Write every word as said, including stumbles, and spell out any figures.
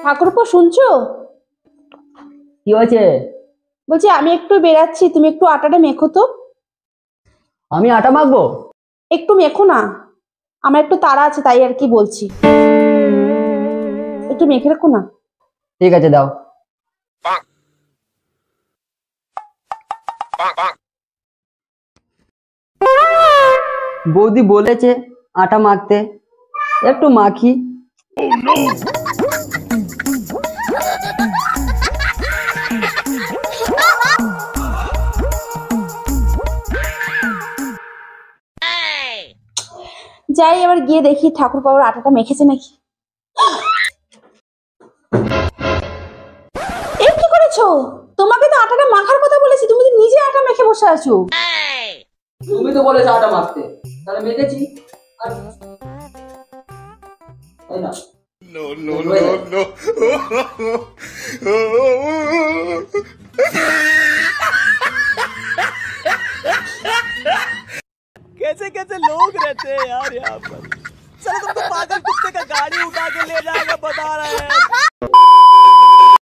ঠাকুরপো শুনছো? কি হয়েছে? বলছি আমি একটু বেরাচ্ছি, তুমি একটু আটাটা মেখো তো। আমি আটা মাখবো? একটু মেখো না, আমার একটু তাড়া আছে তাই আর কি বলছি, একটু মেখে রাখো না। ঠিক আছে, দাও। বৌদি বলেছে আটা মাখতে, একটু মাখি। যাই এবার গিয়ে দেখি ঠাকুর বাবার আটাটা মেখেছে নাকি। এই কি করেছো? তোমাকে তো আটাটা মাখার কথা বলেছি, তুমি তো নিজে আটা মেখে বসে আছো। তুমি তো বলেছো আটা মাখতে, তাহলে মেখেছি। আর তাই না? No, no, no, no. कैसे कैसे लोग रहते हैं यार यहाँ पर। चलो तुमको पागल कुत्ते का गाड़ी उठा के ले जाएगा बता रहे हैं।